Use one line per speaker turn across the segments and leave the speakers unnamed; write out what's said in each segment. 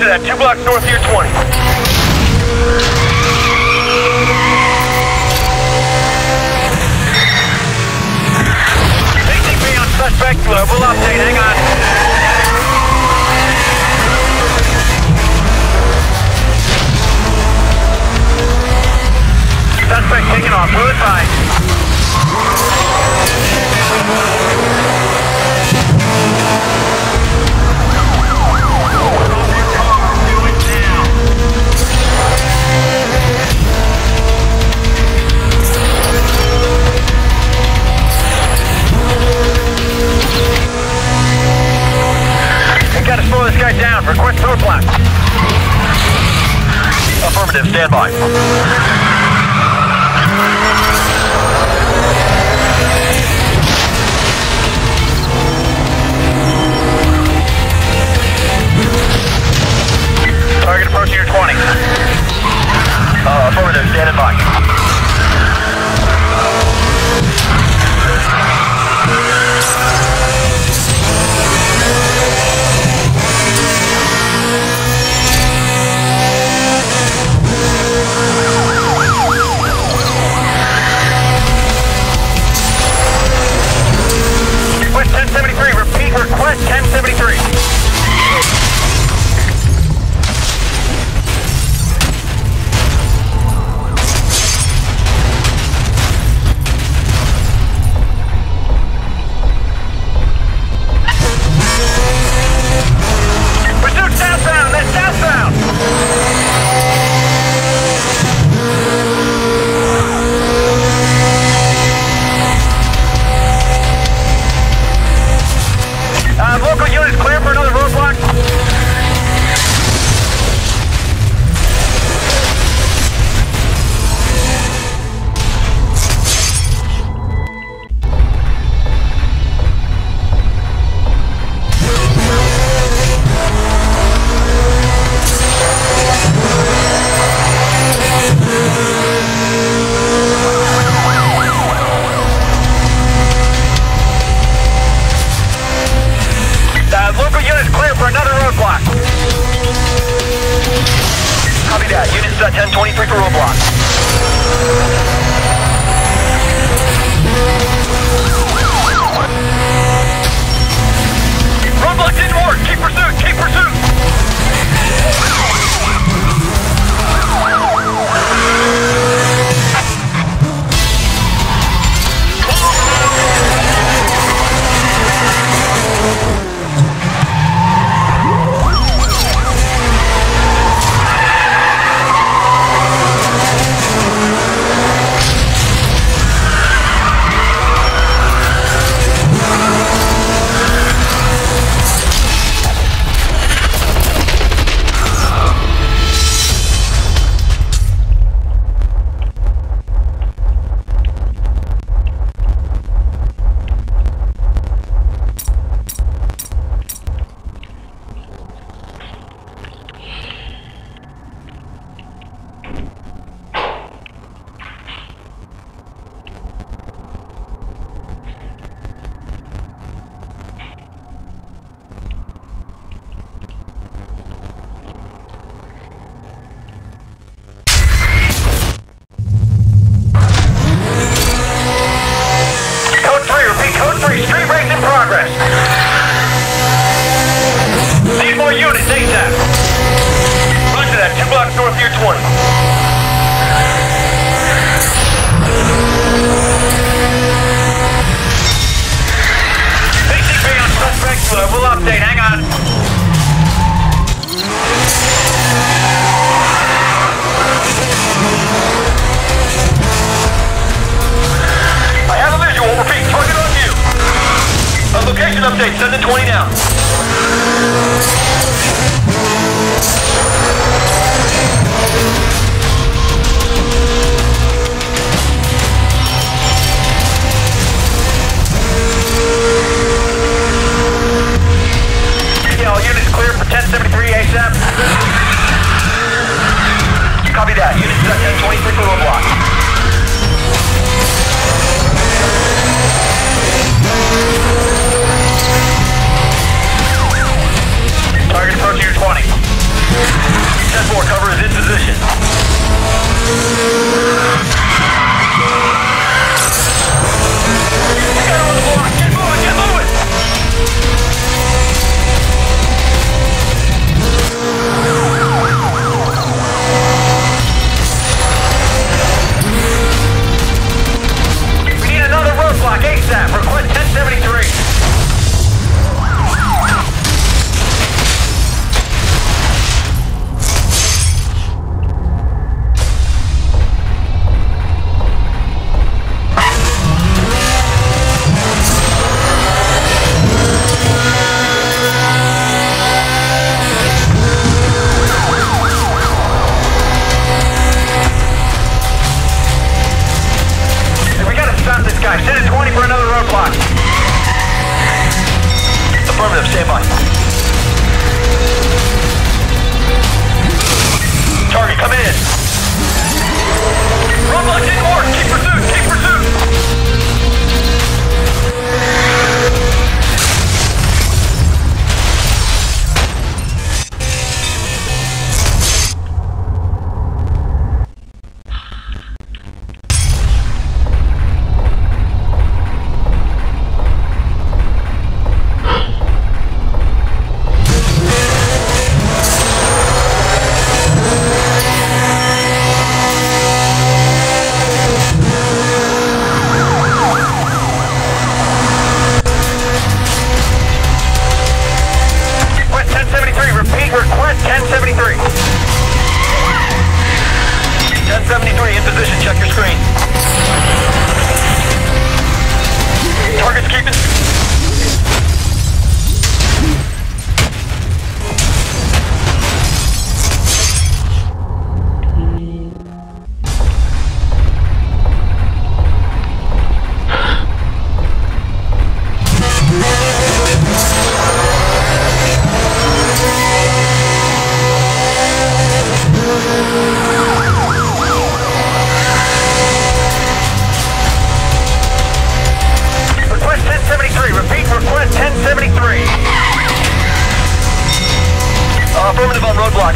Roger that, 2 blocks north of your 20. ATP on suspect, we'll update, hang on. Suspect taking off, we'll advise. Gotta slow this guy down. Request roadblock. Affirmative, stand by. Target approaching your 20. Affirmative, standing by. Request 1073, repeat, request 1073. Pursuit southbound, that's southbound. Local units clear for another roadblock. Local units clear for another roadblock. Copy that. Units 1023 for roadblock. Roadblock didn't work. Keep pursuit. Keep pursuit. Street race in progress. Need more units, ASAP. Roger that, 2 blocks north of your 20. ATP on suspect, we'll update, hang on. I have a visual, repeat, target on you. Location update, send it 20 now. Yeah, all units clear for 1073 ASAP. Copy that, units 1023 for roadblock. Target approaching your 20.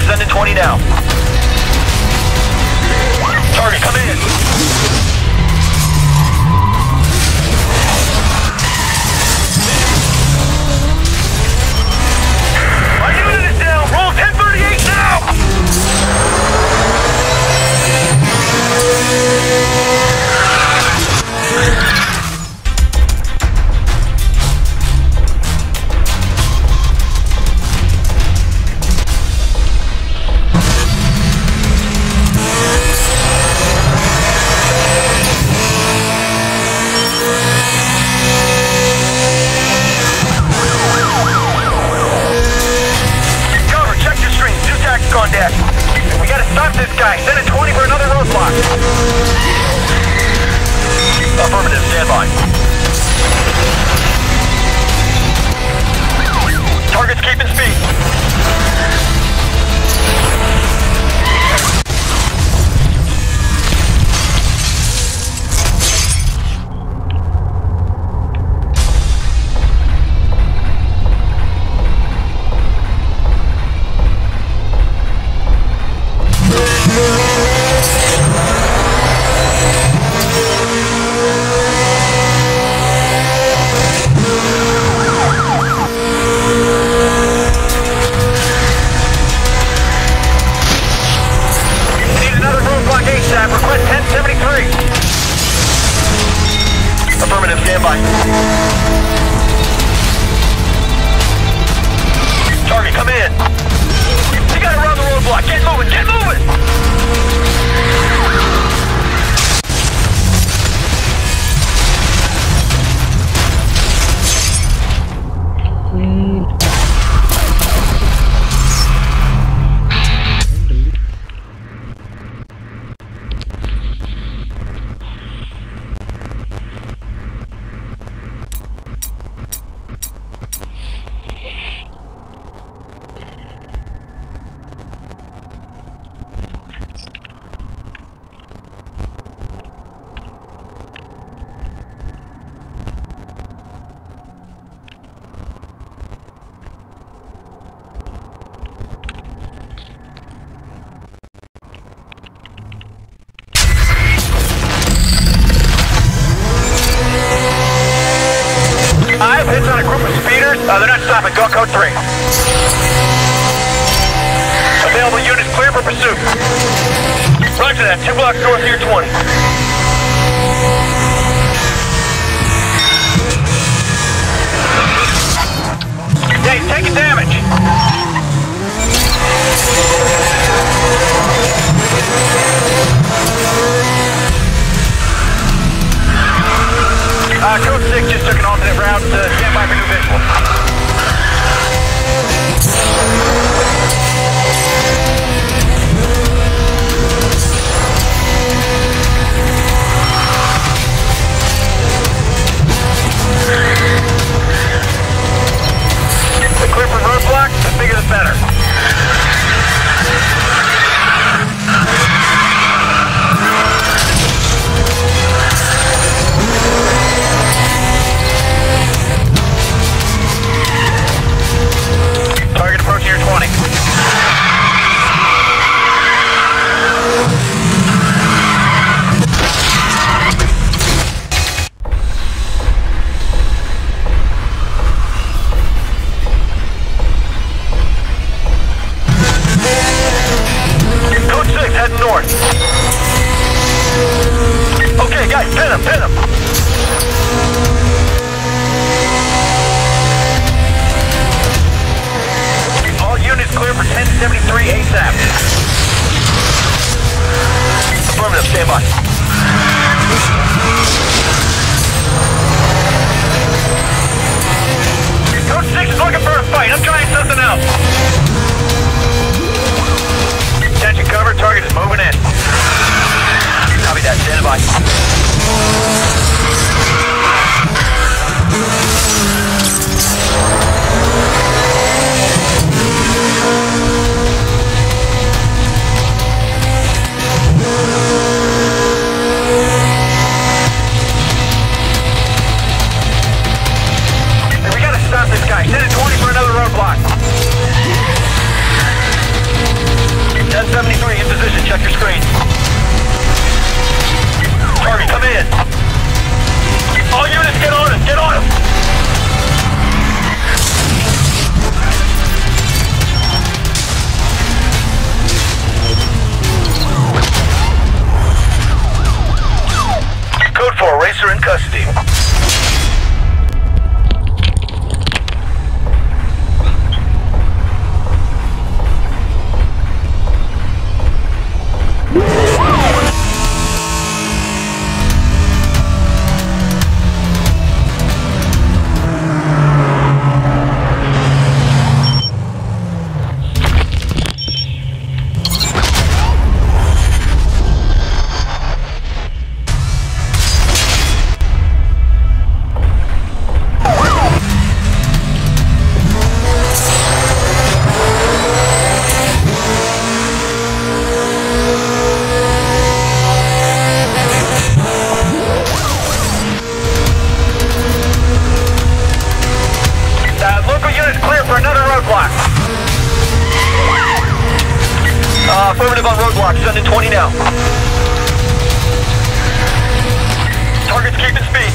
sending 20 now. Target, come in. My unit is down. Roll 1038 now. On deck. We gotta stop this guy. Send a 20 for another roadblock. Affirmative, stand by. Target's keeping speed. Request 1073. Affirmative, stand by. Target, come in. You gotta run the roadblock. Get moving, get moving! I have hits on a group of speeders. They're not stopping. Go code 3. Available units clear for pursuit. Roger that. 2 blocks north here, 20. Yeah, he's taking damage. Code 6 just took an alternate route. Stand by for new visual. The clear for roadblock, the bigger the better. Target approaching your 20. Code 6 heading north. Okay, guys, pin him, pin him. Units clear for 1073 ASAP. Affirmative, stand by. Code 6 is looking for a fight. I'm trying something else. Attention cover, target is moving in. Copy that, stand by. Affirmative on roadblock, sending 20 now. Target's keeping speed.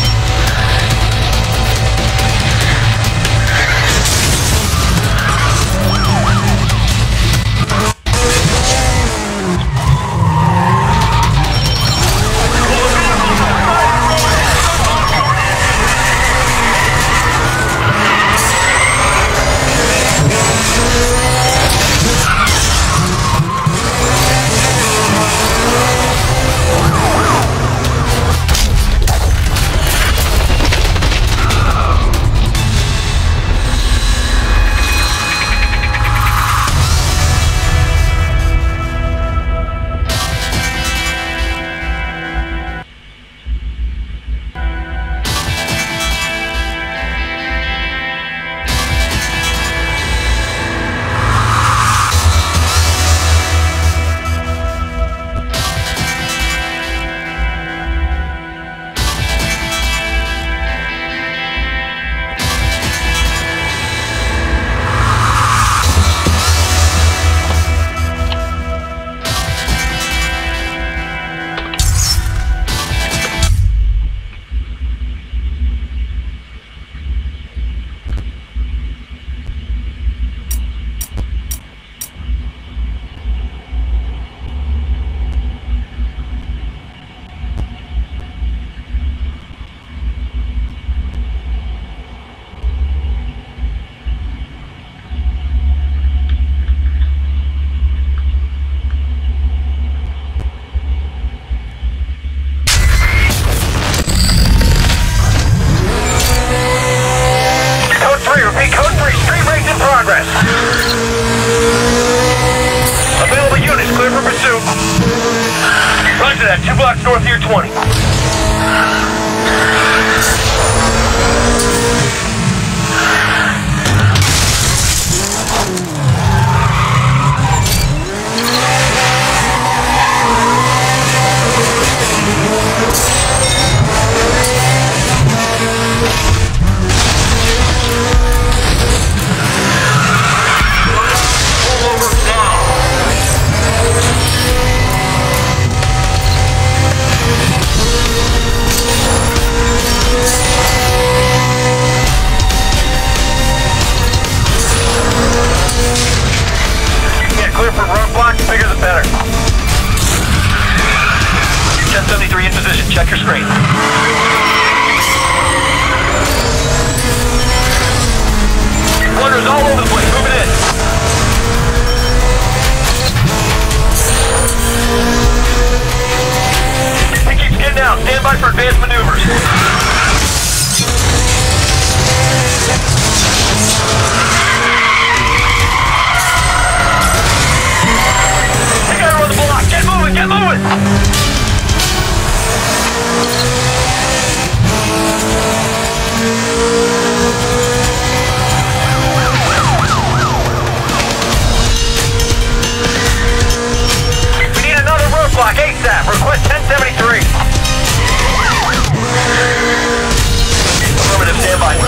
Available units clear for pursuit. Roger that, 2 blocks north of your 20. Clear for roadblock, bigger the better. 1073 in position, check your screen. Runners all over the place, moving in. He keeps getting out, stand by for advanced maneuvers. On the block. Get moving, get moving! We need another roadblock ASAP. Request 1073. Affirmative, stand by.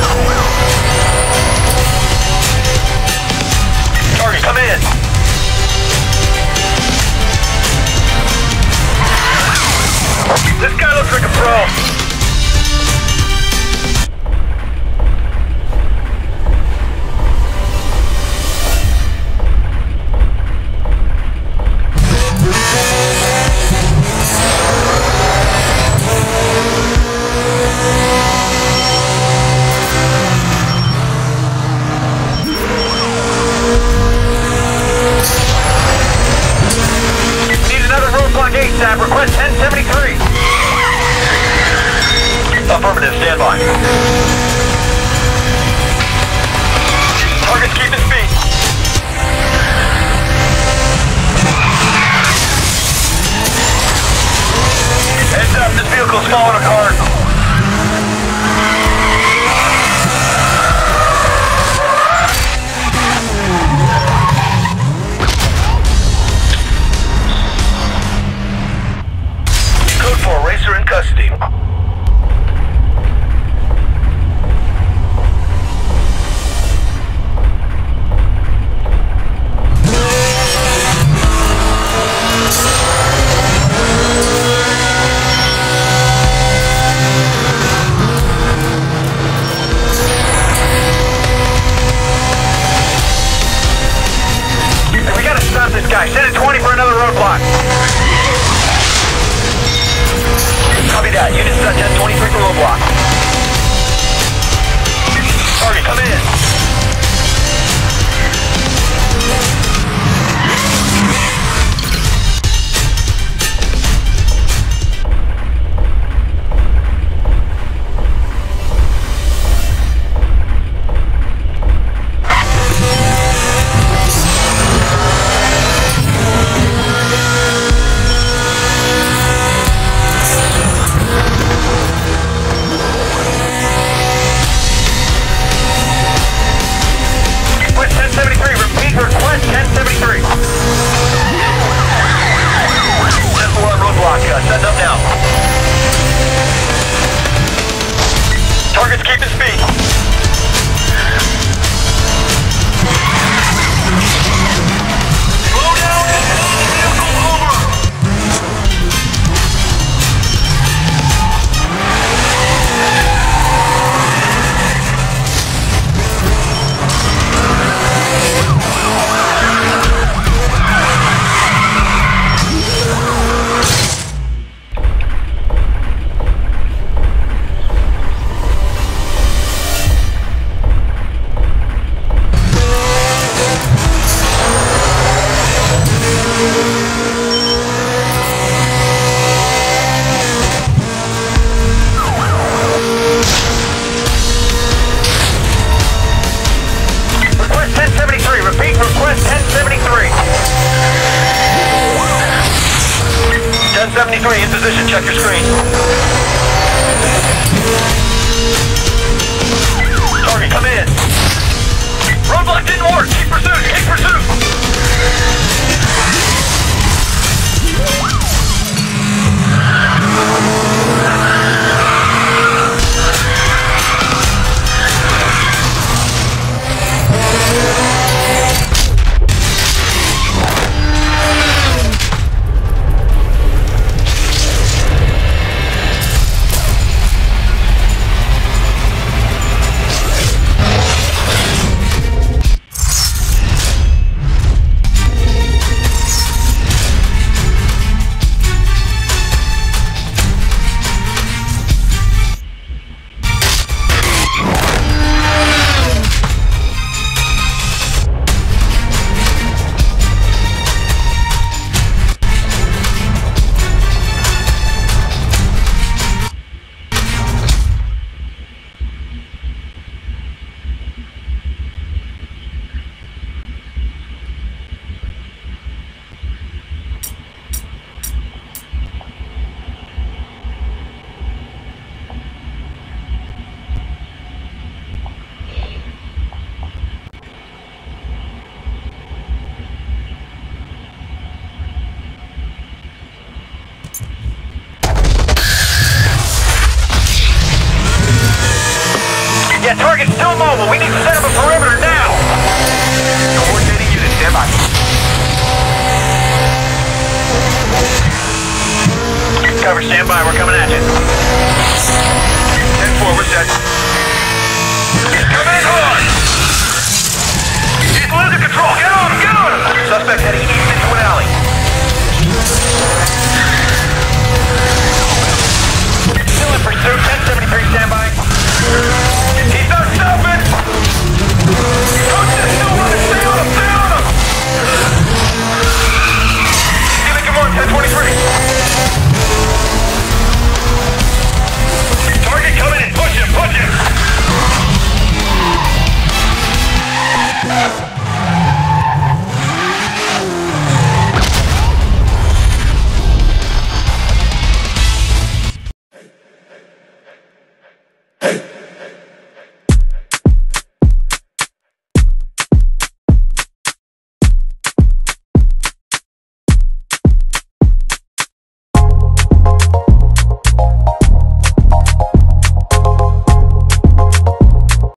Target, come in. This guy looks like a pro. Need another roadblock ASAP. Request 1073. Affirmative, stand by. Target's keeping speed. Heads up, this vehicle's falling apart. Code 4, racer in custody. setting up now. Target's keeping speed. Slow down and pull vehicle over. Repeat, request 1073. 1073, in position, check your screen. Target, come in. Roadblock didn't work, keep pursuit, keep pursuit. Yeah, target's still mobile. We need to set up a perimeter now. Coordinating unit, stand by. Cover, stand by. We're coming at you. 10-4, we're set. Come in hard. He's losing control. Get on him, get on him. Suspect heading east.